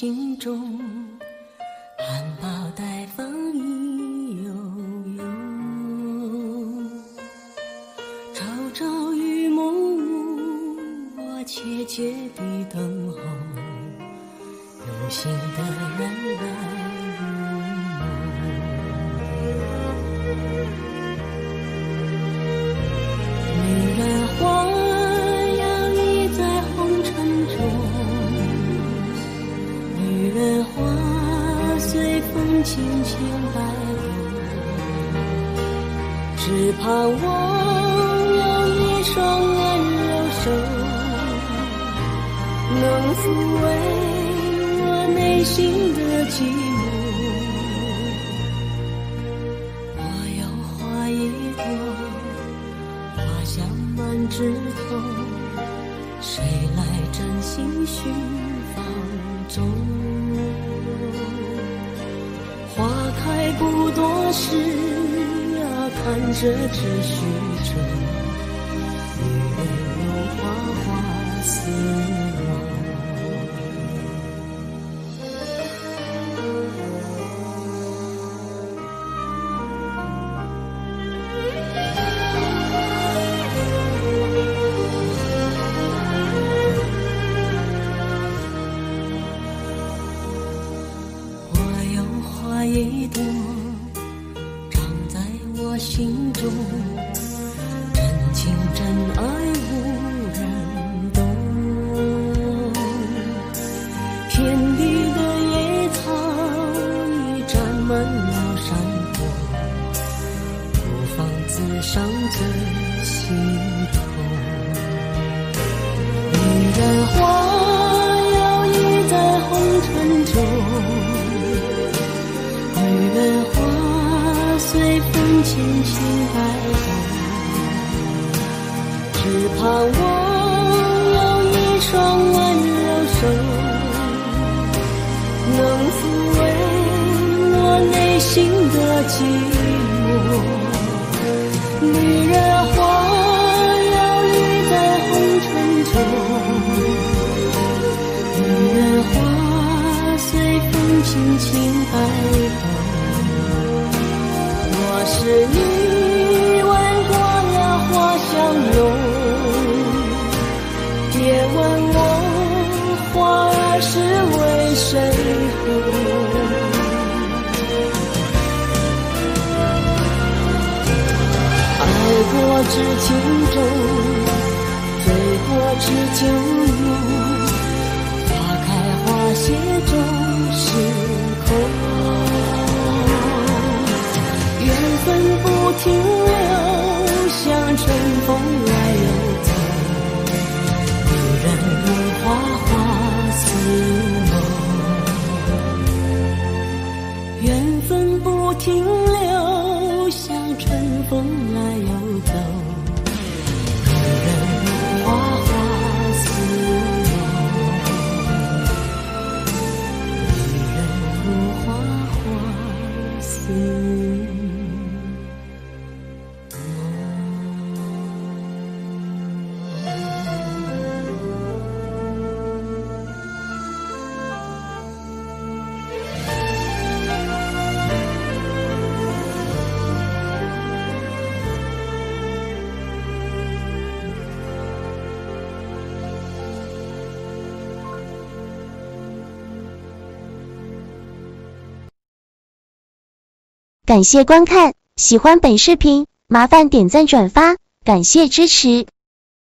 心中，含苞待放意悠悠。朝朝与暮暮，我切切地等候，有心的人来入梦。女人花摇曳在红尘中，女人花随风轻轻摆动，只盼望有一双温柔手，能抚慰我内心的寂寞。我有花一朵，花香满枝头，谁来真心寻芳踪？花开不多时啊，看着只虚着，女人有花花似梦。一朵长在我心中，真情真爱无人懂。遍地的野草已占满了山坡，不妨自伤最心痛。女人花摇曳在红尘中，女人花随风轻轻摆动，只盼望有一双温柔手，能抚慰我内心的寂寞。女人花摇曳在红尘中，女人花随风轻轻摆动。若是你闻过了花香浓，别问我花儿是为谁红。爱过知情重，醉过知酒浓，花开花谢终是空。缘分不停留，像春风来又走，女人如花花似梦。缘分不停留，像春风来又走，女人如花花似梦，女人如花花似梦。 感谢观看，喜欢本视频，麻烦点赞转发，感谢支持。